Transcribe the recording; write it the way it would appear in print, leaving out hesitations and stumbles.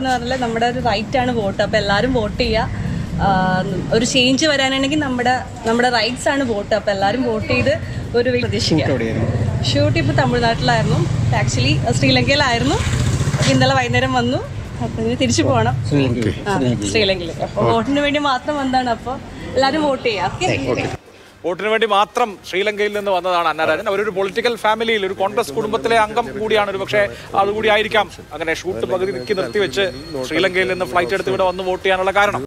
പറഞ്ഞ പോലെ നമ്മുടെ ഒരു റൈറ്റ് ആണ് വോട്ട്. അപ്പോൾ എല്ലാവരും വോട്ട് ചെയ്യുക. ഒരു ചേഞ്ച് വരാനാണെങ്കിൽ നമ്മുടെ റൈറ്റ്സ് ആണ് വോട്ട്. അപ്പോൾ എല്ലാവരും വോട്ട് ചെയ്ത് ഒരു പ്രതീക്ഷിക്കാം. ഷൂട്ട് ഇപ്പോൾ തമിഴ്നാട്ടിലായിരുന്നു, ആക്ച്വലി ശ്രീലങ്കയിലായിരുന്നു. ഇന്നലെ വൈകുന്നേരം വന്നു. അപ്പം ഇനി തിരിച്ചു പോകണം ശ്രീലങ്കയിൽ. അപ്പോൾ വോട്ടിന് വേണ്ടി മാത്രം വന്നതാണ്. അപ്പോൾ എല്ലാവരും വോട്ട് ചെയ്യാം. വോട്ടിന് വേണ്ടി മാത്രം ശ്രീലങ്കയിൽ നിന്ന് വന്നതാണ് അന്നരാജൻ. അവരൊരു പൊളിറ്റിക്കൽ ഫാമിലിയിൽ, ഒരു കോൺഗ്രസ് കുടുംബത്തിലെ അംഗം കൂടിയാണ്. ഒരു പക്ഷേ അതുകൂടി ആയിരിക്കാം അങ്ങനെ ഷൂട്ട് പകുതി നിർത്തിവെച്ച് ശ്രീലങ്കയിൽ നിന്ന് ഫ്ലൈറ്റ് എടുത്ത് ഇവിടെ വന്ന് വോട്ട് ചെയ്യാനുള്ള കാരണം.